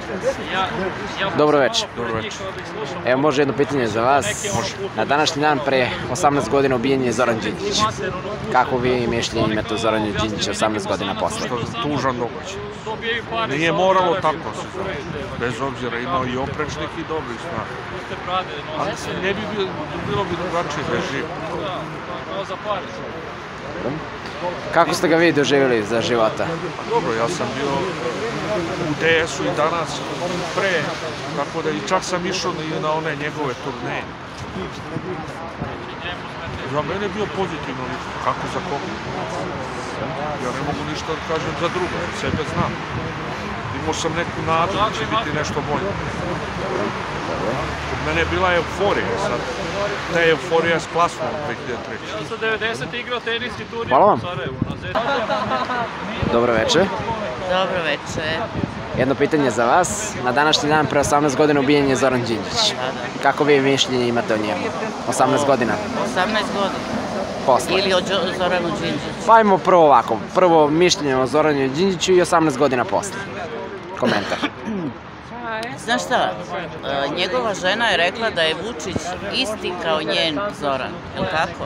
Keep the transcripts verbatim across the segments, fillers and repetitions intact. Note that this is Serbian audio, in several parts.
Dobro večer. Dobro večer. Evo može jedno pitanje za vas. Na današnji dan pre osamnaest godina ubijen je Zoran Đinđić. Kako vi mišljenje imate o Zoranu Đinđiću osamnaest godina posle? Što je tužan događaj. Nije moralo tako se zove. Bez obzira imao i oprečnik i dobrih stvari. Ali ne bi bilo bi drugačije da je živ. Kako ste ga vi doživjeli za života? Dobro, ja sam bio u D S-u i danas pre, tako da i čak sam išao na one njegove turneje. Za mene je bio pozitivno lično, kako za koga. Ja ne mogu ništa da kažem za drugo, za sebe znam. Imao sam neku nadu da će biti nešto bolje. Kod mene je bila euforija sad. Ta euforija je splasna u dve hiljade treće. devedesete igrao teniski turnir Hvala vam. u Sarajevu. Dobro večer. Dobro večer. Jedno pitanje za vas. Na današnji dan pre osamnaest godina ubijen je Zoran Đinđić. Kako vi mišljenje imate o njemu? osamnaest godina osamnaest godina. posle. Ili o Zoranu Đinđiću. Pa ajmo prvo ovako. Prvo mišljenje o Zoranu Đinđiću i osamnaest godina posle. Komentar. Znaš šta, njegova žena je rekla da je Vučić isti kao njen Zoran, je li tako?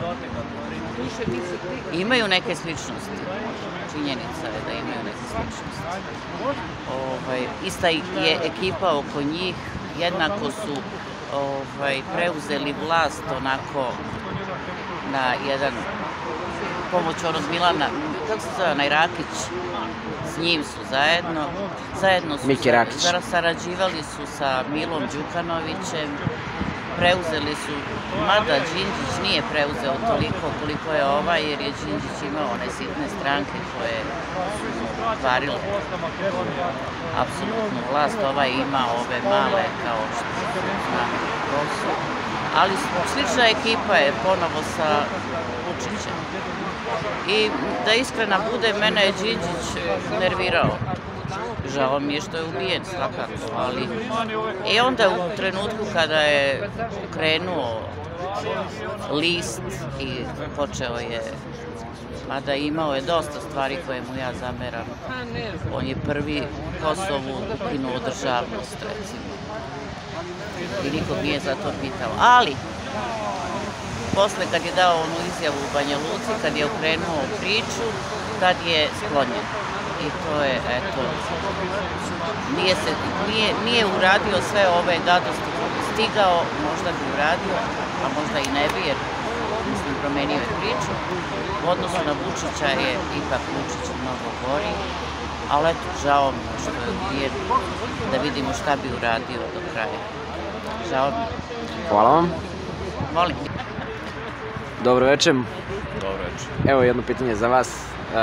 Imaju neke sličnosti. Činjenica je da imaju neke sličnosti. Ista je ekipa oko njih, jednako su preuzeli vlast onako na jedan pomoć onog Milana, kako se zove, onaj Rakić, s njim su zajedno, zajedno su sarađivali su sa Milom Đukanovićem, preuzeli su, mada Đinđić nije preuzeo toliko koliko je ovaj, jer je Đinđić imao one sitne stranke koje su kvarile apsolutnu vlast, ovaj ima ove male kao što znamo ko su, ali slična ekipa je ponovo sa Vučićem. I da iskrena bude, mene je Đinđić nervirao. Žao mi je što je ubijen svakako, ali i onda u trenutku kada je krenuo list i počeo je, mada imao je dosta stvari koje mu ja zameram, on je prvi Kosovu ukinuo državnost, recimo. I nikog nije za to pitao. Ali, posle kad je dao onu izjavu u Banja Luci, kad je okrenuo priču, tad je sklonjen. I to je, eto, nije uradio sve ove gadosti koje bi stigao, možda bi uradio, a možda i ne bi, jer, mislim, promenio je priču. U odnosu na Vučića je ipak Vučić mnogo gori, ali eto, žao mi je što je ubijen, da vidimo šta bi uradio do kraja. Žao mi. Hvala vam. Molim. Dobro večer. Dobro večer. Evo jedno pitanje za vas.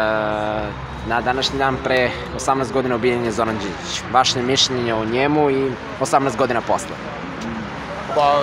Na današnji dan pre osamnaest godina ubijen je Zoran Đinđić. Vaše mišljenje o njemu i osamnaest godina posle? Pa,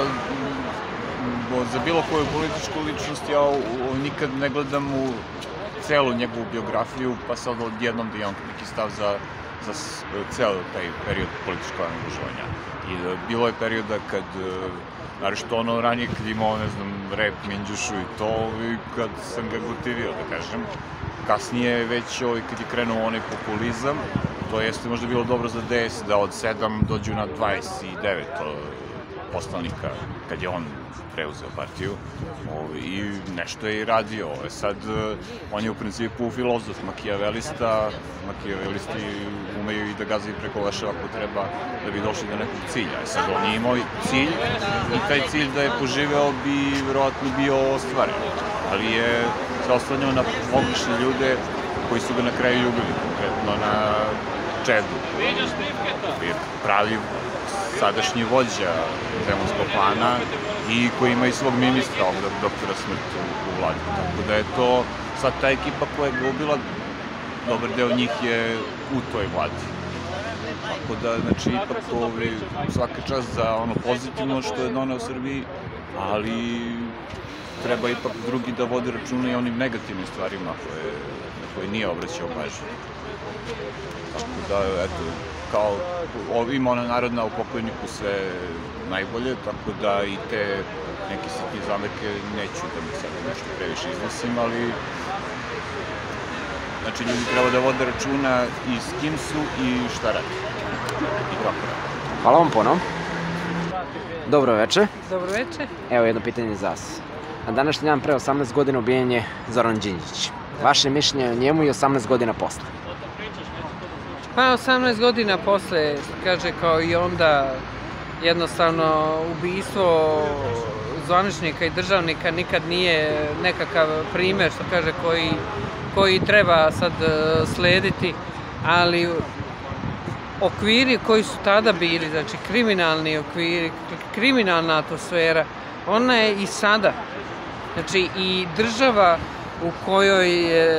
za bilo koju političku ličnost ja nikad ne gledam u celu njegovu biografiju, pa sad odjednom da imam neki stav za ceo taj period političkog angažovanja. I bilo je perioda kad, naravno ono ranije kad imao, ne znam, rep, Minđušu i to, i kad sam ga gotivio, da kažem. Kasnije već kad je krenuo onaj populizam, to jeste možda bilo dobro za D S da od sedam dođu na dvadeset devet poslanika kad je on preuzeo partiju i nešto je i radio. Sad, on je u principu filozof, makijavelista, makijavelisti umeju i da gazaju preko leša ako treba da bi došli do nekog cilja. Sad, on je imao cilj i taj cilj da je poživeo bi verovatno bio ostvaren, ali je se oslanjao na pogrešne ljude koji su ga na kraju ljubili, konkretno na Čedu, koji je pravi sadašnji vođa Zemunskog klana i koji ima i svog ministra, ovdje doktora Smrtu u vladi. Tako da je to sad ta ekipa koja je ga ubila, dobar deo njih je u toj vladi. Tako da, znači, ipak svaka čast za ono pozitivno što je doneo Srbiji, ali treba ipak drugi da vode računa i onim negativnim stvarima koje nije obraćao pažnju. Tako da, eto, kao ima ona narodna u pokojniku sve najbolje, tako da i te neke sitne zamerke neću da mi sad nešto previše iznosim, ali znači ljudi treba da vode računa i s kim su i šta radi i kako radi. Hvala vam puno. Dobro večer. Dobro večer. Evo jedno pitanje za vas. Na današnji dan pre osamnaest godina ubijen je Zoran Đinđić. Vaše mišljenje o njemu i osamnaest godina posle? Pa osamnaest godina posle, kaže, kao i onda, jednostavno ubistvo zvaničnika i državnika nikad nije nekakav primer, što kaže, koji, koji treba sad slediti, ali okviri koji su tada bili, znači kriminalni okviri, kriminalna atmosfera, ona je i sada. Znači i država u kojoj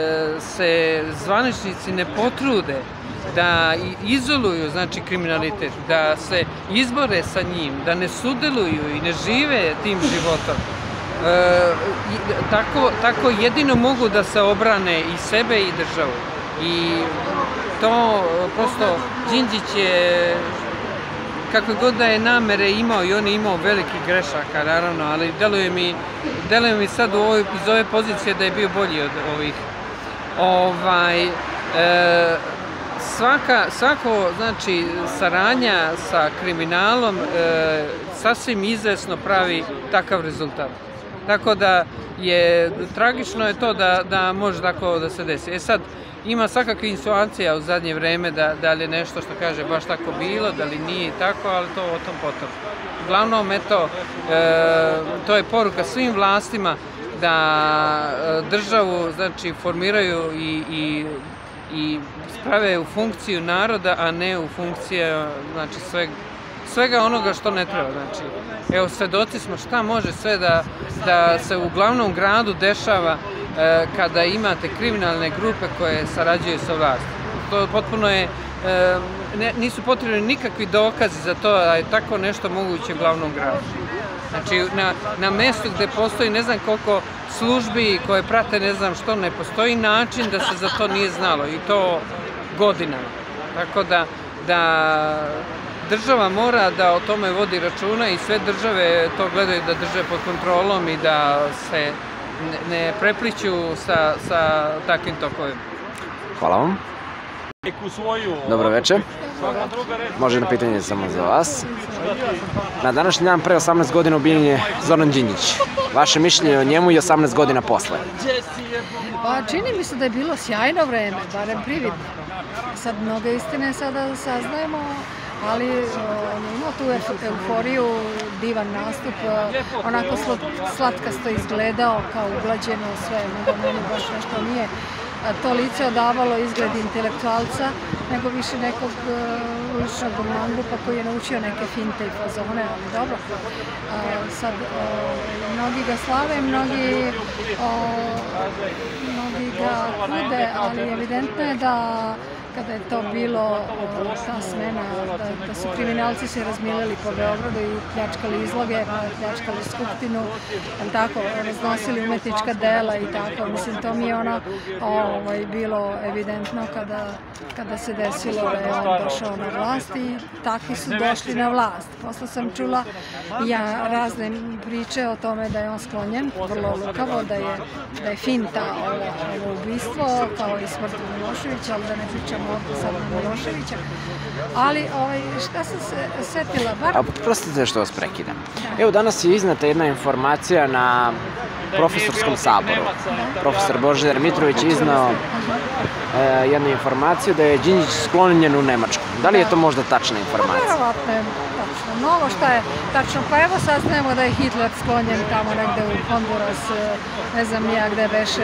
se zvaničnici ne potrude da izoluju, znači, kriminalitet, da se izbore sa njim, da ne sudjeluju i ne žive tim životom. E, tako, tako jedino mogu da se obrane i sebe i državu. I to prosto, Đinđić je, kako god da je namere imao, i on je imao velikih grešaka, naravno, ali deluje mi, deluje mi sad u ovoj, iz ove pozicije da je bio bolji od ovih. Ovaj, e, svaka, svako, znači, saradnja sa kriminalom e, sasvim izvesno pravi takav rezultat. Tako da je, tragično je to da, da može tako da se desi. E sad, ima svakakve insinuacija u zadnje vreme da, da li je nešto što kaže baš tako bilo, da li nije tako, ali to o tom potom. Uglavnom, eto, e, to je poruka svim vlastima da državu, znači, formiraju i, i, i sprave u funkciju naroda, a ne u funkciju, znači, sveg, svega onoga što ne treba. Znači, evo, svedoci smo šta može sve da, da se u glavnom gradu dešava e, kada imate kriminalne grupe koje sarađuju sa vlasti. To potpuno je, e, ne, nisu potrebni nikakvi dokazi za to da je tako nešto moguće u glavnom gradu. Znači, na, na mestu gde postoji ne znam koliko službi koje prate ne znam što, ne postoji način da se za to nije znalo, i to godinama. Tako da, da država mora da o tome vodi računa i sve države to gledaju da drže pod kontrolom i da se ne, ne prepliću sa, sa takvim tokovima. Hvala vam. Dobro večer. Može jedno pitanje samo za vas. Na današnji dan pre osamnaest godina ubijen je Zoran Đinđić. Vaše mišljenje o njemu i osamnaest godina posle? Pa čini mi se da je bilo sjajno vreme, barem prividno. Sad mnoge istine sada saznajemo, ali on je imao tu euforiju, divan nastup, onako slatkasto izgledao, kao uglađeno sve, nego meni baš nešto nije to lice odavalo izgled intelektualca, nego više nekog uličnog mangupa koji je naučio neke finte i fazone, ali dobro. Sad, mnogi ga slave, mnogi, mnogi ga kude, ali evidentno je da kada je to bilo, ta smena, da, da su kriminalci se razmiljali po Beogradu i pljačkali izloge, pljačkali Skupštinu, tako, raznosili umetnička dela i tako. Mislim, to mi je ono ovaj, bilo evidentno kada, kada se desilo da je on došao na vlast i takvi su došli na vlast. Posle sam čula ja razne priče o tome da je on sklonjen, vrlo lukavo, da je, da je finta ovo, ovo ubistvo, kao i smrt Miloševića, ali da ne pričamo sad na Miloševića. Ali, ovaj, šta sam se setila? Bar... A, prostite što vas prekidam. Evo, danas je iznata jedna informacija na profesorskom saboru. Profesor Božidar Mitrović je iznao e, jednu informaciju da je Đinđić sklonjen u Nemačku. Da li je to možda tačna informacija? Verovatno je tačno. Mnogo šta je tačno. Pa evo saznajemo da je Hitler sklonjen tamo negde u Honduras, ne znam nija gde beše,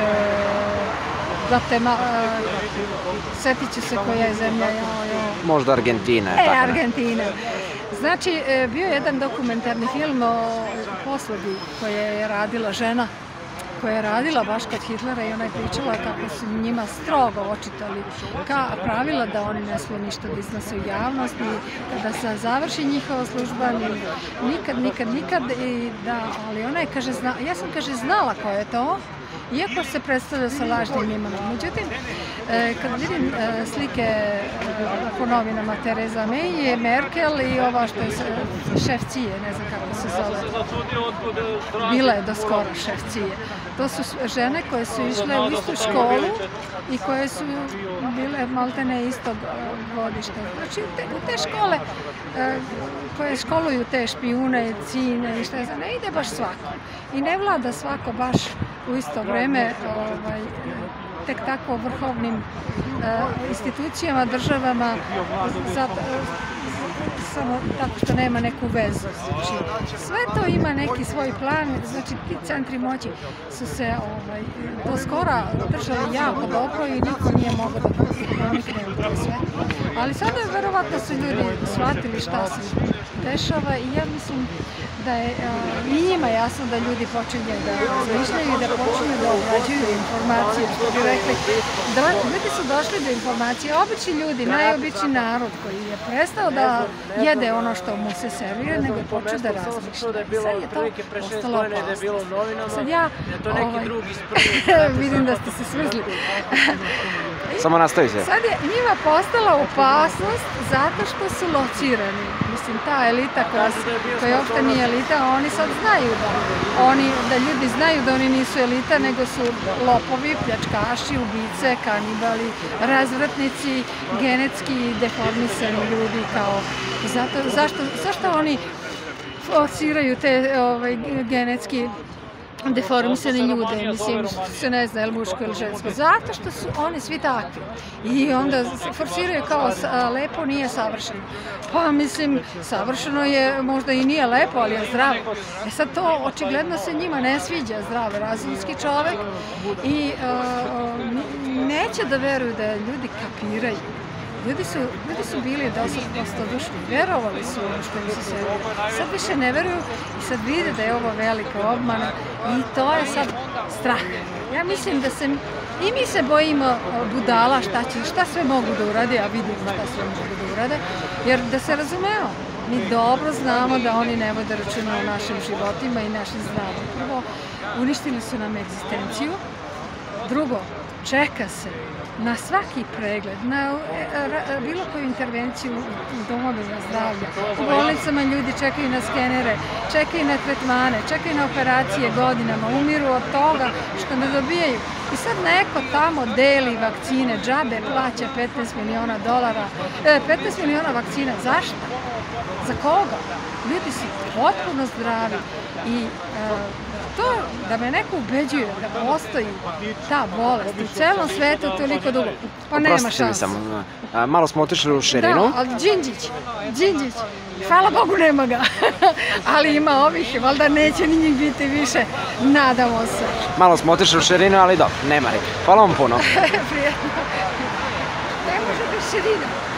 setit ću se koja je zemlja. Možda Argentina. E, Argentina. Znači, bio je jedan dokumentarni film o posledi koje je radila žena, koja je radila baš kod Hitlera i ona je pričala kako su njima strogo očitali pravila da oni ne smiju ništa da iznose u javnost i kada se završi njihova služba, nikad, nikad, nikad, i da, ali ona je, kaže, zna, ja sam, kaže, znala ko je to, iako se predstavlja sa lažnim imenom. Međutim, kad vidim slike po novinama Tereza May, Merkel i ova što je šef Cije, ne znam kako se zove, bila je do skoro šef Cije. To su žene koje su išle u istu školu i koje su bile maltene istog godišta. Znači, u te škole koje školuju te špijune, cine i šta znam, ne ide baš svako. I ne vlada svako baš u isto vreme ovaj, tek tako vrhovnim uh, institucijama, državama, zato, samo tako što nema neku vezu. Znači, sve to ima neki svoj plan, znači ti centri moći su se ovaj, do skora držali jako dobro i niko nije mogao da pronikne u to sve. Ali sada verovatno su ljudi shvatili šta se dešava i ja mislim da je uh, i njima jasno da ljudi počinju da razmišljaju i da počinju da obrađuju informacije, što bi rekli. Da, ljudi su došli do informacije, obični ljudi, najobični narod koji je prestao da jede ono što mu se servira, nego je počeo da razmišlja. Sad je to postalo opasnost. Sad ja ovaj, vidim da ste se smrzli. Samo nastavi se. Sad je njima postala opasnost zato što su locirani. Mislim, ta elita koja, koja uopšte nije elita, oni sad znaju da, oni, da ljudi znaju da oni nisu elita, nego su lopovi, pljačkaši, ubice, kanibali, razvratnici, genetski deformisani ljudi kao... Zato, zašto, zašto oni forsiraju te ovaj, genetski deformisane ljude, mislim, se ne zna je li muško ili žensko, zato što su oni svi takvi. I onda forsiraju kao lepo nije savršeno. Pa mislim, savršeno je, možda i nije lepo, ali je zdravo. E sad to očigledno se njima ne sviđa, zdrav razumski čovek i uh, neće da veruju da ljudi kapiraju. Ljudi su, ljudi su bili dosta prostodušni, verovali su ono što im se servira. Sad više ne veruju i sad vide da je ovo velika obmana i to je sad strah. Ja mislim da se, i mi se bojimo budala šta, će, šta sve mogu da urade, a vidimo šta sve mogu da urade, jer da se razumemo, mi dobro znamo da oni ne vode računa o našim životima i našim zdravlju. Prvo, uništili su nam egzistenciju, drugo, čeka se na svaki pregled, na bilo koju intervenciju u domovima zdravlja. U bolnicama ljudi čekaju na skenere, čekaju na tretmane, čekaju na operacije godinama, umiru od toga što ne dobijaju. I sad neko tamo deli vakcine, džabe plaća petnaest miliona dolara, petnaest miliona vakcina. Zašto? Za koga? Ljudi su potpuno zdravi i to da me neko ubeđuje da postoji ta bolest u celom svetu toliko dugo, pa nema šanse. Malo smo otišli u širinu. Da, ali Đinđić, Đinđić, hvala Bogu nema ga, ali ima ovih, valjda neće ni njih biti više, nadamo se. Malo smo otišli u širinu, ali dobro, nema reka. Hvala vam puno. Prijetno. Ne može bez širina.